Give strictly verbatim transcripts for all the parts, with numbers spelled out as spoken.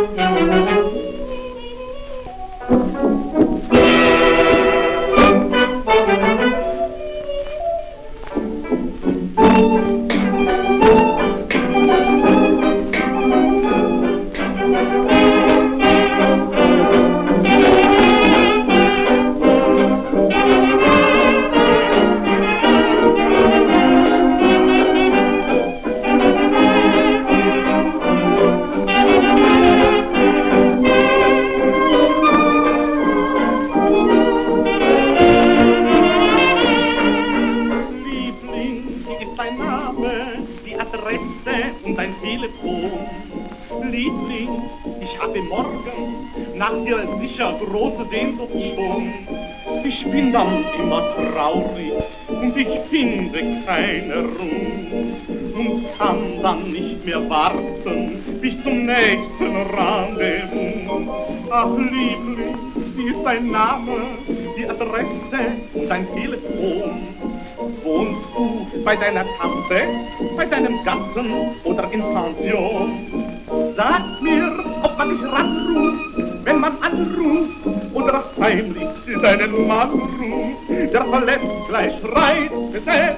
Die Adresse und ein Telefon. Liebling, ich habe morgen nach dir sicher große Sehnsucht schon. Ich bin dann immer traurig und ich finde keine Ruhe und kann dann nicht mehr warten bis zum nächsten Rendezvous. Ach Liebling, wie ist dein Name, die Adresse und dein Telefon? Wohnst du bei deiner Tante, bei deinem Gatten oder in Pension? Sag mir, ob man dich ranruft, wenn man anruft, oder heimlich deinen Mann ruft, der verletzt gleich schreit, besetzt.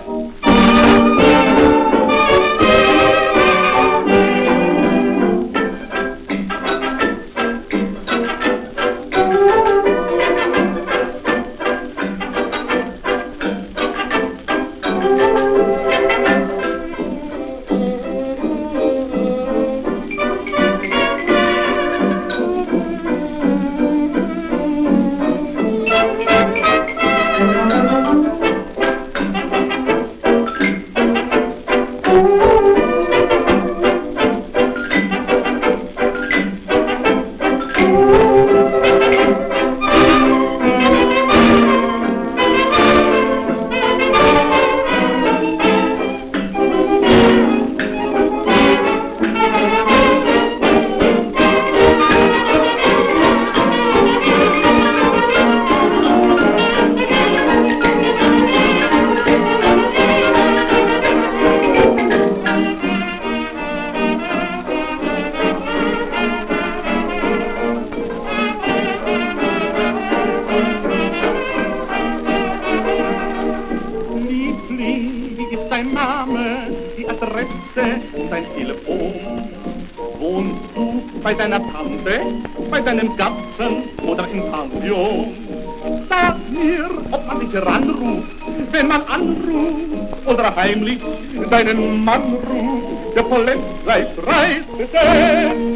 Dein Name, die Adresse und dein Telefon. Wohnst du bei deiner Tante, bei deinem Gatten oder in Pension? Sag mir, ob man dich ranruft, wenn man anruft, oder heimlich deinen Mann ruft, der verletzt gleich schreit, besetzt.